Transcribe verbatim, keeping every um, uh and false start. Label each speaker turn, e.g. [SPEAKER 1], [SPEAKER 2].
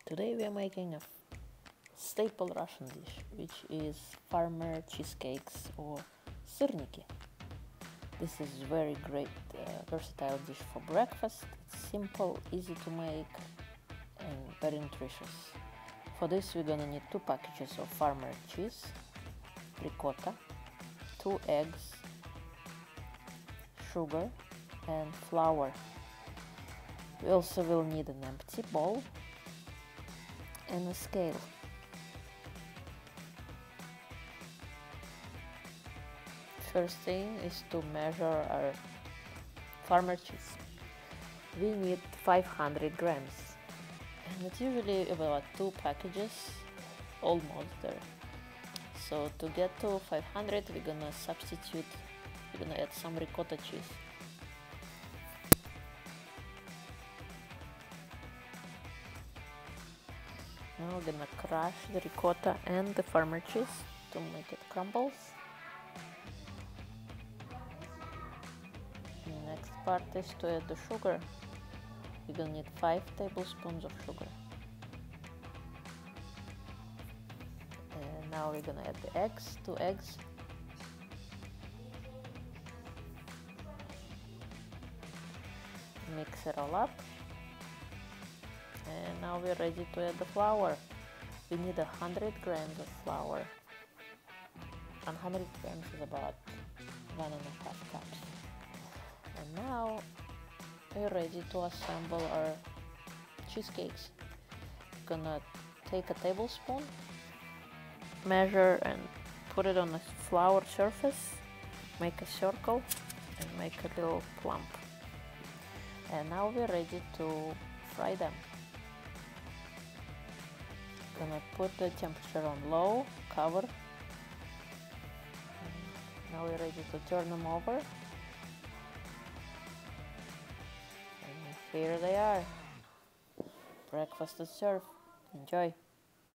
[SPEAKER 1] Today we are making a staple Russian dish, which is farmer cheesecakes or Sырnики. This is very great uh, versatile dish for breakfast. It's simple, easy to make and very nutritious. For this we're gonna need two packages of farmer cheese, ricotta, two eggs, sugar and flour. We also will need an empty bowl and a scale. First thing is to measure our farmer cheese. We need five hundred grams, and it's usually about two packages, almost there. So to get to five hundred, we're gonna substitute, we're gonna add some ricotta cheese. Now we're gonna crush the ricotta and the farmer cheese to make it crumbles. The next part is to add the sugar. We're gonna need five tablespoons of sugar. And now we're gonna add the eggs, two eggs. Mix it all up. And now we're ready to add the flour. We need one hundred grams of flour. one hundred grams is about one and a half cups. And now we're ready to assemble our cheesecakes. We're gonna take a tablespoon, measure and put it on a flour surface, make a circle and make a little clump. And now we're ready to fry them. Gonna put the temperature on low, cover. And now we're ready to turn them over. And here they are. Breakfast is served. Enjoy.